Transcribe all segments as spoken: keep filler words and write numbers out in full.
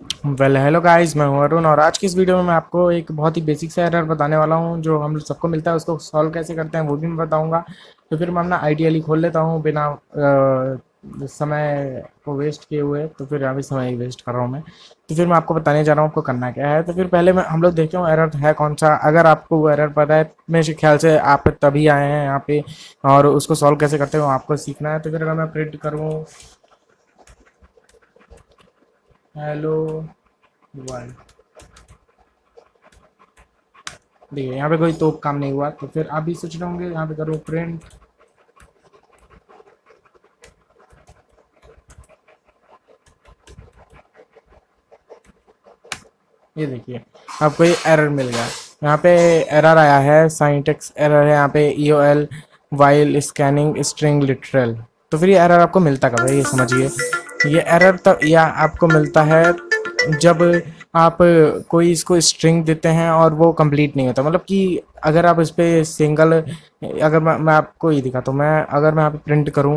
Well hello guys, मैं हूं अरुण और आज की इस वीडियो में मैं आपको एक बहुत ही बेसिक सा एरर बताने वाला हूं जो हम सबको मिलता है। उसको सॉल्व कैसे करते हैं वो भी मैं बताऊंगा। तो फिर मैं अपना आइडियली खोल लेता हूं बिना अ, समय को वेस्ट किए हुए। तो फिर अभी समय ही वेस्ट कर रहा हूं मैं। तो फिर मैं आपको बताने जा रहा हूं आपको करना क्या है। तो फिर पहले मैं हम लोग देखते हैं एरर है कौन सा। अगर आपको वो एरर पता है, मेरे ख्याल से आप तभी आए हैं यहाँ पे और उसको सॉल्व कैसे करते हो आपको सीखना है। तो फिर अगर मैं प्रिंट करूँ हेलो वर्ल्ड, देखिए यहाँ पे कोई तो काम नहीं हुआ। तो फिर आप भी सोच रहे होंगे यहाँ पे करो प्रिंट। ये देखिए आपको ये एरर मिल गया। यहाँ पे एरर आया है, साइंटेक्स एरर है यहाँ पे, E O L while scanning string literal. तो फिर ये एरर आपको मिलता कब है ये समझिए। ये एरर तब या आपको मिलता है जब आप कोई इसको स्ट्रिंग देते हैं और वो कंप्लीट नहीं होता। मतलब कि अगर आप इस पे सिंगल, अगर मैं, मैं आपको ये दिखाता हूँ। मैं अगर मैं यहाँ पे प्रिंट करूँ,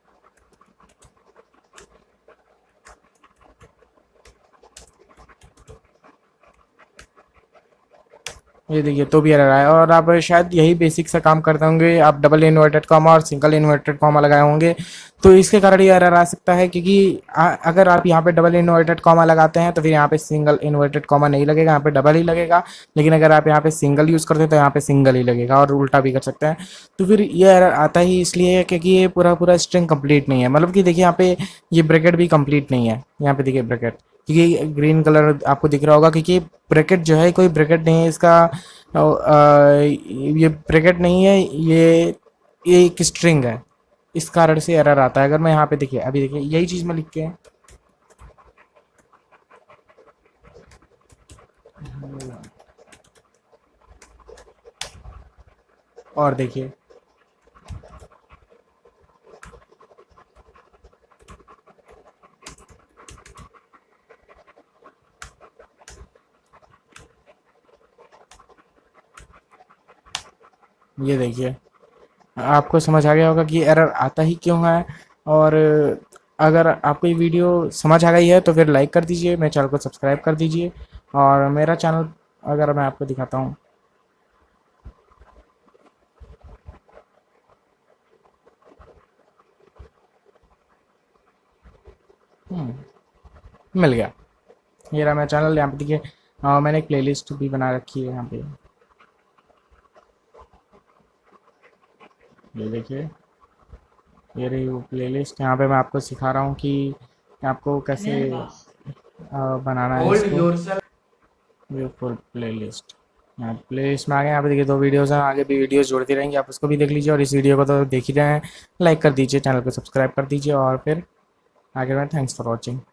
ये देखिए तो भी एरर आया। और आप शायद यही बेसिक सा काम करते होंगे, आप डबल इन्वर्टेड कॉमा और सिंगल इन्वर्टेड कॉमा लगाए होंगे। तो इसके कारण ये एरर आ सकता है क्योंकि आ, अगर आप यहाँ पे डबल इन्वर्टेड कॉमा लगाते हैं तो फिर यहाँ पे सिंगल इन्वर्टेड कॉमा नहीं लगेगा, यहाँ पे डबल ही लगेगा। लेकिन अगर आप यहाँ पे सिंगल यूज़ करते हैं तो यहाँ पे सिंगल ही लगेगा और उल्टा भी कर सकते हैं। तो फिर ये एरर आता ही इसलिए है क्योंकि ये पूरा पूरा स्ट्रिंग कंप्लीट नहीं है। मतलब कि देखिए यहाँ पे ये ब्रैकेट भी कंप्लीट नहीं है। यहाँ पे देखिए ब्रैकेट, क्योंकि ग्रीन कलर आपको दिख रहा होगा क्योंकि ब्रैकेट जो है कोई ब्रैकेट नहीं है इसका। अ, ये ब्रैकेट नहीं है, ये ये एक स्ट्रिंग है। इस कारण से एरर आता है। अगर मैं यहाँ पे देखिए, अभी देखिए यही चीज़ मैं लिख के, और देखिए ये देखिए आपको समझ आ गया होगा कि एरर आता ही क्यों है। और अगर आपको ये वीडियो समझ आ गई है तो फिर लाइक कर दीजिए, मेरे चैनल को सब्सक्राइब कर दीजिए। और मेरा चैनल अगर मैं आपको दिखाता हूँ, हम्म, मिल गया। ये रहा मेरा चैनल। यहाँ पे देखिए अ, मैंने एक प्लेलिस्ट भी बना रखी है यहाँ पे। ये देखिए ये रही वो प्लेलिस्ट। यहाँ पे मैं आपको सिखा रहा हूँ कि आपको कैसे अ, बनाना है Hold इसको। yourself. ब्यूटीफुल प्लेलिस्ट, यहाँ प्लेलिस्ट में आ गए। यहाँ पे देखिए दो वीडियोस हैं, आगे भी वीडियोस जोड़ती रहेंगी, आप उसको भी देख लीजिए। और इस वीडियो को तो देख ही रहे हैं, लाइक कर दीजिए, चैनल को सब्सक्राइब कर दीजिए। और फिर आगे में थैंक्स फॉर वॉचिंग।